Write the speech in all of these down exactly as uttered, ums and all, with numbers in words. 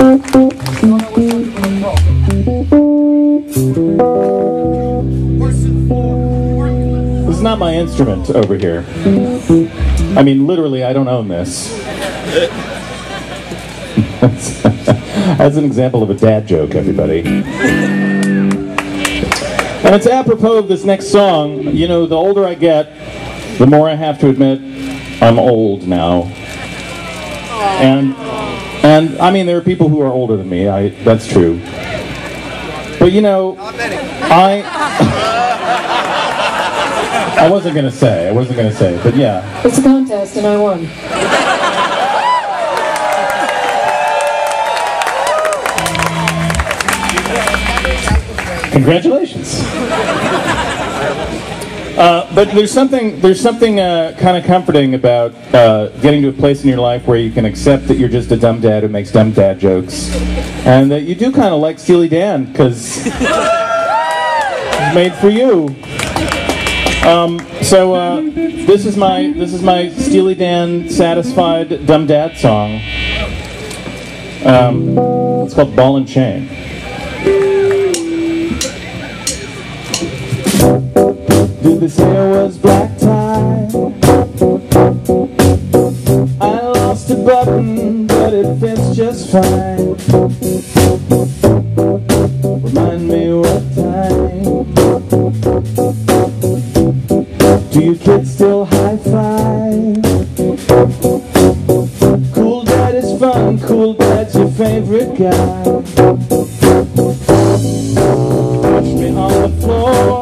This is not my instrument over here. I mean, literally, I don't own this. That's an example of a dad joke, everybody. And it's apropos of this next song. You know, the older I get, the more I have to admit I'm old now. And, and I mean, there are people who are older than me. I, that's true. But you know, I... I wasn't going to say, I wasn't going to say, but yeah. It's a contest and I won. Congratulations. Uh, but there's something, there's something uh, kind of comforting about uh, getting to a place in your life where you can accept that you're just a dumb dad who makes dumb dad jokes. And that you do kind of like Steely Dan, because it's made for you. Um, so uh, this is my this is my Steely Dan satisfied dumb dad song. Um, it's called Ball and Chain. Did they say I was black tie? I lost a button, but it fits just fine. Remind me what time. Do you kids still high-five? Cool dad is fun, cool dad's your favorite guy. Watch me on the floor.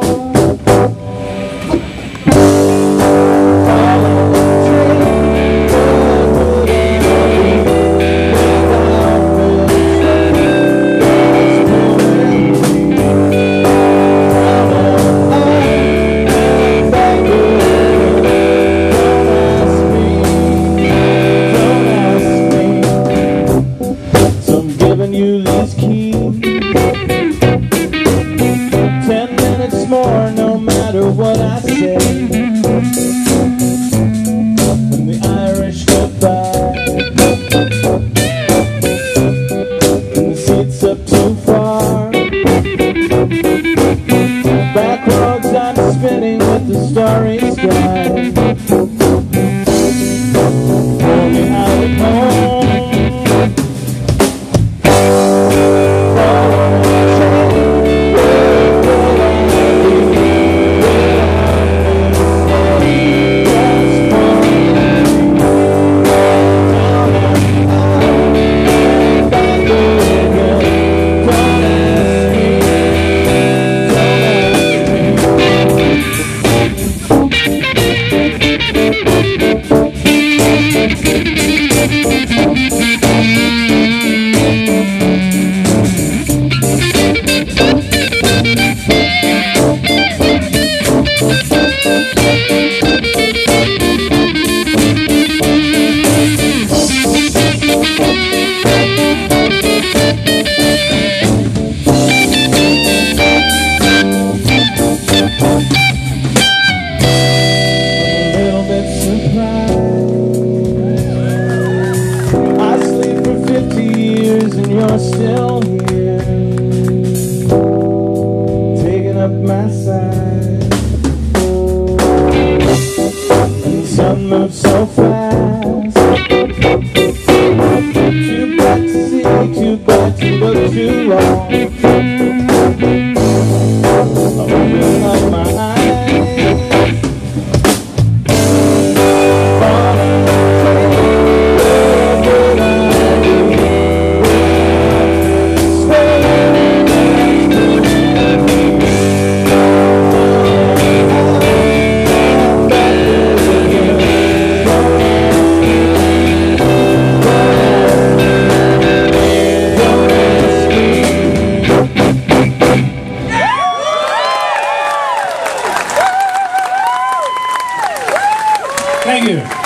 Thank you.